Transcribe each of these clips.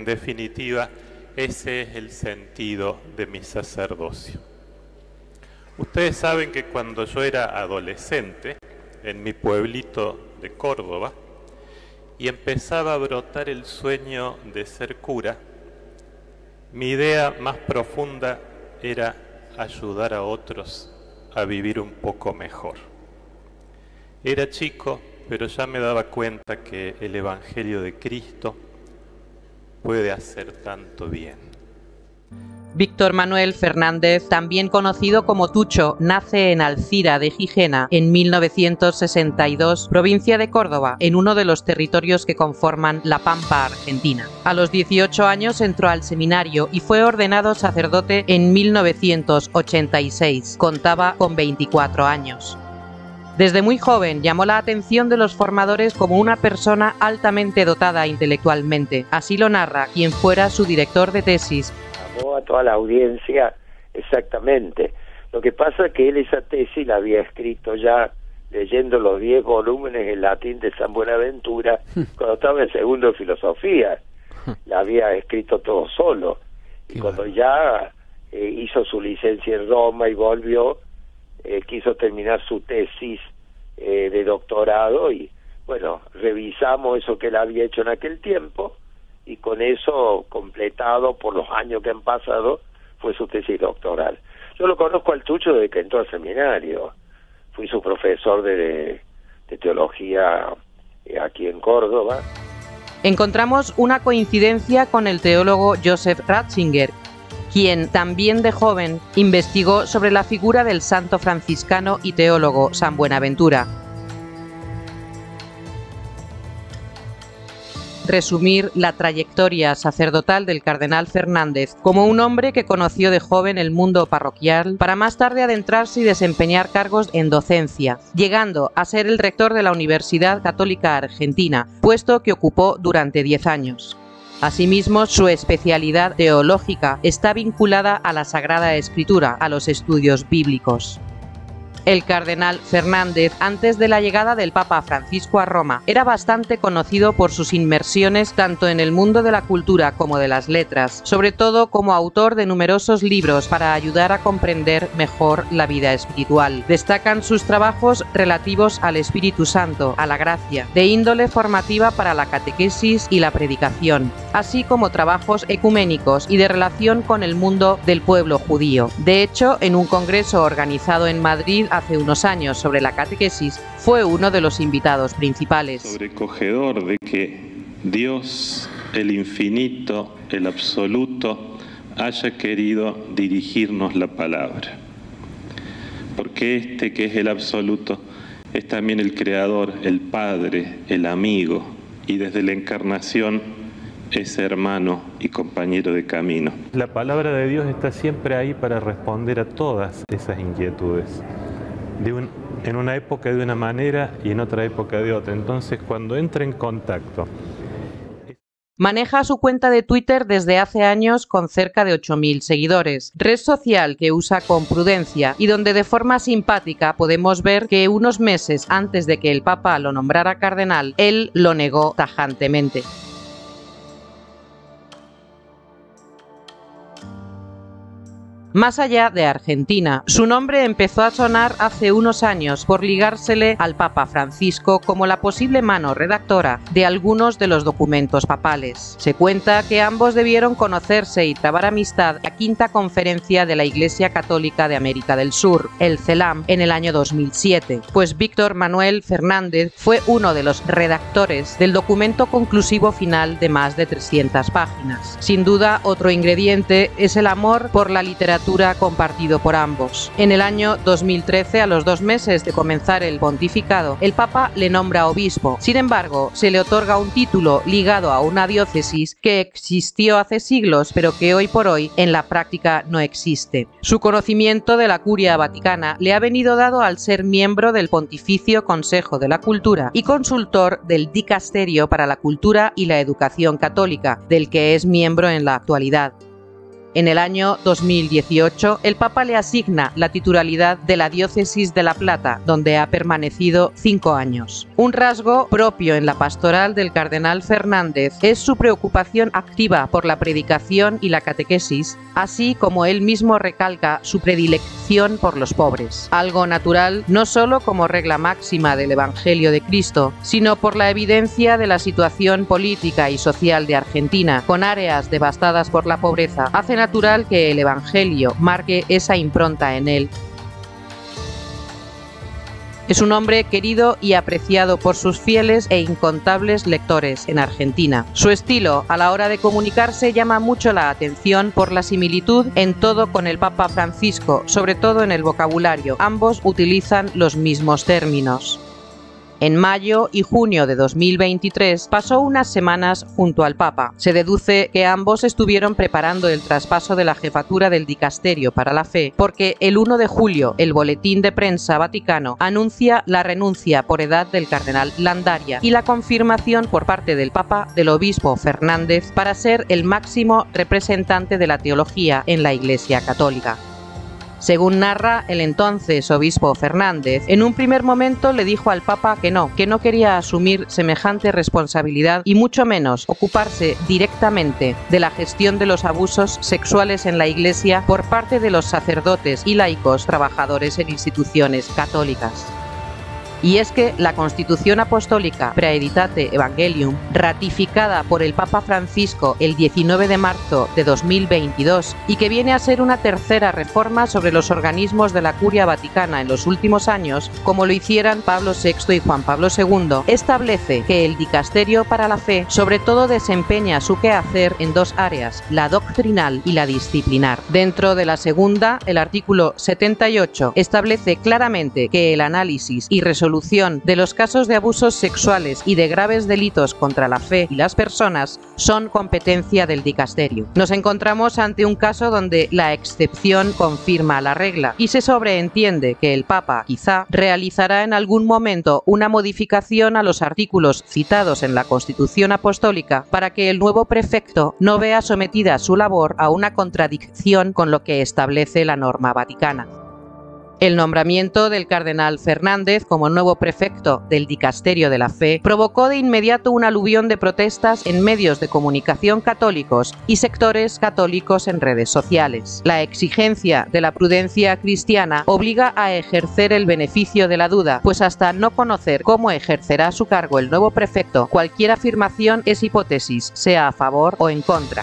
definitiva, ese es el sentido de mi sacerdocio. Ustedes saben que cuando yo era adolescente, en mi pueblito de Córdoba, y empezaba a brotar el sueño de ser cura, mi idea más profunda era ayudar a otros a vivir un poco mejor. Era chico, pero ya me daba cuenta que el Evangelio de Cristo puede hacer tanto bien. Víctor Manuel Fernández, también conocido como Tucho, nace en Alcira de Gijena en 1962, provincia de Córdoba, en uno de los territorios que conforman la Pampa Argentina. A los 18 años entró al seminario y fue ordenado sacerdote en 1986. Contaba con 24 años. Desde muy joven llamó la atención de los formadores como una persona altamente dotada intelectualmente. Así lo narra quien fuera su director de tesis. A toda la audiencia, exactamente. Lo que pasa es que él esa tesis la había escrito ya leyendo los 10 volúmenes en latín de San Buenaventura cuando estaba en segundo de filosofía. La había escrito todo solo. Y cuando ya hizo su licencia en Roma y volvió, quiso terminar su tesis de doctorado y, bueno, revisamos eso que él había hecho en aquel tiempo y con eso, completado por los años que han pasado, fue su tesis doctoral. Yo lo conozco al Tucho desde que entró al seminario. Fui su profesor de teología aquí en Córdoba. Encontramos una coincidencia con el teólogo Joseph Ratzinger, quien también de joven investigó sobre la figura del santo franciscano y teólogo San Buenaventura. Resumir la trayectoria sacerdotal del cardenal Fernández como un hombre que conoció de joven el mundo parroquial para más tarde adentrarse y desempeñar cargos en docencia, llegando a ser el rector de la Universidad Católica Argentina, puesto que ocupó durante 10 años. Asimismo, su especialidad teológica está vinculada a la Sagrada Escritura, a los estudios bíblicos. El cardenal Fernández, antes de la llegada del Papa Francisco a Roma, era bastante conocido por sus inmersiones tanto en el mundo de la cultura como de las letras, sobre todo como autor de numerosos libros para ayudar a comprender mejor la vida espiritual. Destacan sus trabajos relativos al Espíritu Santo, a la gracia, de índole formativa para la catequesis y la predicación, así como trabajos ecuménicos y de relación con el mundo del pueblo judío. De hecho, en un congreso organizado en Madrid hace unos años sobre la catequesis, fue uno de los invitados principales. Sobrecogedor de que Dios, el infinito, el absoluto, haya querido dirigirnos la palabra. Porque este que es el absoluto es también el creador, el padre, el amigo, y desde la encarnación es hermano y compañero de camino. La palabra de Dios está siempre ahí para responder a todas esas inquietudes. En una época de una manera y en otra época de otra. Entonces, cuando entra en contacto... Maneja su cuenta de Twitter desde hace años con cerca de 8.000 seguidores, red social que usa con prudencia y donde de forma simpática podemos ver que unos meses antes de que el Papa lo nombrara cardenal, él lo negó tajantemente. Más allá de Argentina, su nombre empezó a sonar hace unos años por ligársele al Papa Francisco como la posible mano redactora de algunos de los documentos papales. Se cuenta que ambos debieron conocerse y trabar amistad a la quinta conferencia de la Iglesia Católica de América del Sur, el CELAM, en el año 2007, pues Víctor Manuel Fernández fue uno de los redactores del documento conclusivo final de más de 300 páginas. Sin duda, otro ingrediente es el amor por la literatura compartido por ambos. En el año 2013, a los 2 meses de comenzar el pontificado, el Papa le nombra obispo. Sin embargo, se le otorga un título ligado a una diócesis que existió hace siglos, pero que hoy por hoy en la práctica no existe. Su conocimiento de la Curia Vaticana le ha venido dado al ser miembro del Pontificio Consejo de la Cultura y consultor del Dicasterio para la Cultura y la Educación Católica, del que es miembro en la actualidad. En el año 2018, el Papa le asigna la titularidad de la Diócesis de La Plata, donde ha permanecido 5 años. Un rasgo propio en la pastoral del cardenal Fernández es su preocupación activa por la predicación y la catequesis, así como él mismo recalca su predilección por los pobres. Algo natural no solo como regla máxima del Evangelio de Cristo, sino por la evidencia de la situación política y social de Argentina, con áreas devastadas por la pobreza. Hace natural que el Evangelio marque esa impronta en él. Es un hombre querido y apreciado por sus fieles e incontables lectores en Argentina. Su estilo a la hora de comunicarse llama mucho la atención por la similitud en todo con el Papa Francisco, sobre todo en el vocabulario. Ambos utilizan los mismos términos. En mayo y junio de 2023 pasó unas semanas junto al Papa. Se deduce que ambos estuvieron preparando el traspaso de la jefatura del Dicasterio para la Fe, porque el 1 de julio el Boletín de Prensa Vaticano anuncia la renuncia por edad del cardenal Landaria y la confirmación por parte del Papa del obispo Fernández para ser el máximo representante de la teología en la Iglesia Católica. Según narra el entonces obispo Fernández, en un primer momento le dijo al Papa que no quería asumir semejante responsabilidad y mucho menos ocuparse directamente de la gestión de los abusos sexuales en la Iglesia por parte de los sacerdotes y laicos trabajadores en instituciones católicas. Y es que la Constitución Apostólica Praeditate Evangelium, ratificada por el Papa Francisco el 19 de marzo de 2022 y que viene a ser una tercera reforma sobre los organismos de la Curia Vaticana en los últimos años, como lo hicieran Pablo VI y Juan Pablo II, establece que el Dicasterio para la Fe sobre todo desempeña su quehacer en dos áreas, la doctrinal y la disciplinar. Dentro de la segunda, el artículo 78 establece claramente que el análisis y resolución de los casos de abusos sexuales y de graves delitos contra la fe y las personas son competencia del dicasterio. Nos encontramos ante un caso donde la excepción confirma la regla y se sobreentiende que el Papa quizá realizará en algún momento una modificación a los artículos citados en la Constitución Apostólica para que el nuevo prefecto no vea sometida su labor a una contradicción con lo que establece la norma vaticana. El nombramiento del cardenal Fernández como nuevo prefecto del Dicasterio de la Fe provocó de inmediato un aluvión de protestas en medios de comunicación católicos y sectores católicos en redes sociales. La exigencia de la prudencia cristiana obliga a ejercer el beneficio de la duda, pues hasta no conocer cómo ejercerá su cargo el nuevo prefecto, cualquier afirmación es hipótesis, sea a favor o en contra.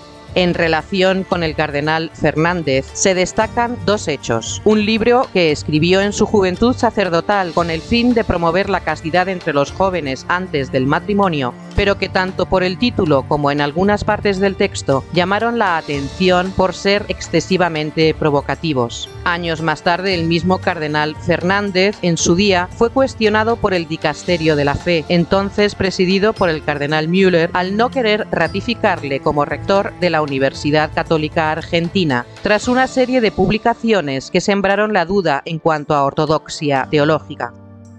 En relación con el cardenal Fernández se destacan dos hechos. Un libro que escribió en su juventud sacerdotal con el fin de promover la castidad entre los jóvenes antes del matrimonio, pero que tanto por el título como en algunas partes del texto llamaron la atención por ser excesivamente provocativos. Años más tarde, el mismo cardenal Fernández, en su día, fue cuestionado por el Dicasterio de la Fe, entonces presidido por el cardenal Müller, al no querer ratificarle como rector de la Universidad Católica Argentina, tras una serie de publicaciones que sembraron la duda en cuanto a ortodoxia teológica.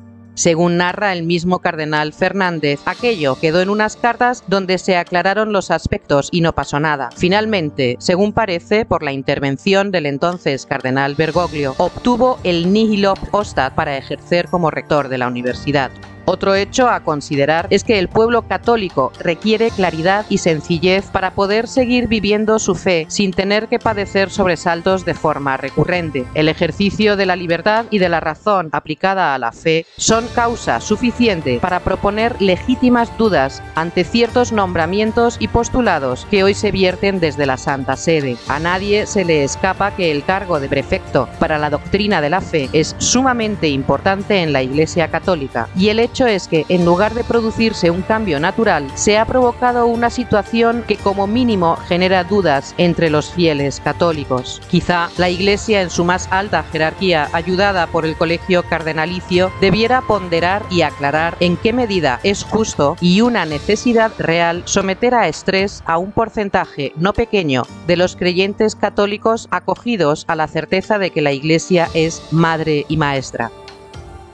Según narra el mismo cardenal Fernández, aquello quedó en unas cartas donde se aclararon los aspectos y no pasó nada. Finalmente, según parece, por la intervención del entonces cardenal Bergoglio, obtuvo el nihil obstat para ejercer como rector de la universidad. Otro hecho a considerar es que el pueblo católico requiere claridad y sencillez para poder seguir viviendo su fe sin tener que padecer sobresaltos de forma recurrente. El ejercicio de la libertad y de la razón aplicada a la fe son causa suficiente para proponer legítimas dudas ante ciertos nombramientos y postulados que hoy se vierten desde la Santa Sede. A nadie se le escapa que el cargo de prefecto para la doctrina de la fe es sumamente importante en la Iglesia Católica, y el hecho es que, en lugar de producirse un cambio natural, se ha provocado una situación que como mínimo genera dudas entre los fieles católicos. Quizá la Iglesia en su más alta jerarquía, ayudada por el colegio cardenalicio, debiera ponderar y aclarar en qué medida es justo y una necesidad real someter a estrés a un porcentaje no pequeño de los creyentes católicos acogidos a la certeza de que la Iglesia es madre y maestra.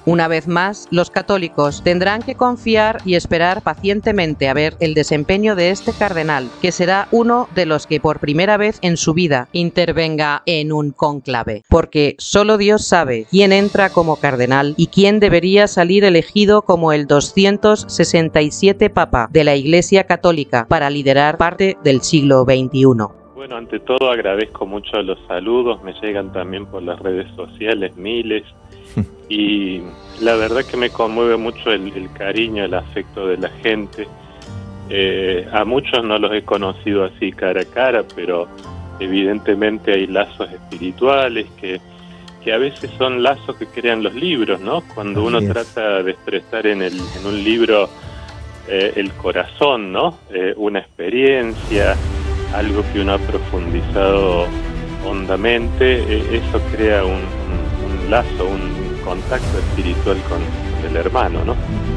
Una vez más, los católicos tendrán que confiar y esperar pacientemente a ver el desempeño de este cardenal, que será uno de los que por primera vez en su vida intervenga en un cónclave, porque solo Dios sabe quién entra como cardenal y quién debería salir elegido como el 267 Papa de la Iglesia Católica para liderar parte del siglo XXI. Bueno, ante todo agradezco mucho los saludos, me llegan también por las redes sociales miles, y la verdad que me conmueve mucho el cariño, el afecto de la gente. A muchos no los he conocido así cara a cara, pero evidentemente hay lazos espirituales que a veces son lazos que crean los libros, ¿no? Cuando uno trata de expresar en un libro el corazón, ¿no? Una experiencia, algo que uno ha profundizado hondamente, eso crea un lazo, un contacto espiritual con el hermano, ¿no?